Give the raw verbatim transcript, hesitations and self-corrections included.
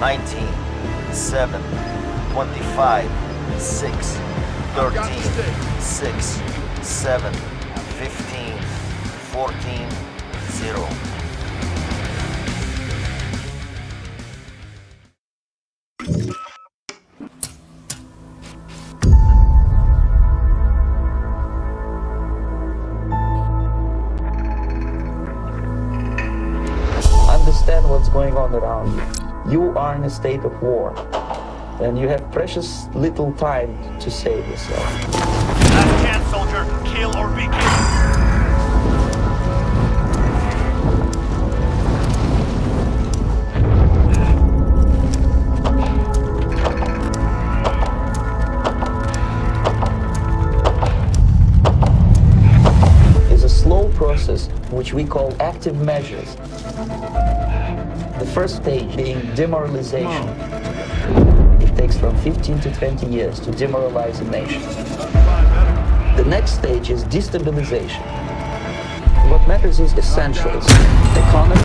nineteen, seven, twenty-five, six, thirteen, six, seven, fifteen, fourteen, zero. Understand what's going on around you. You are in a state of war, and you have precious little time to save yourself. Last chance, soldier. Kill or be killed. Is a slow process which we call active measures. The first stage being demoralization. It takes from fifteen to twenty years to demoralize a nation. The next stage is destabilization. What matters is essentials. Economy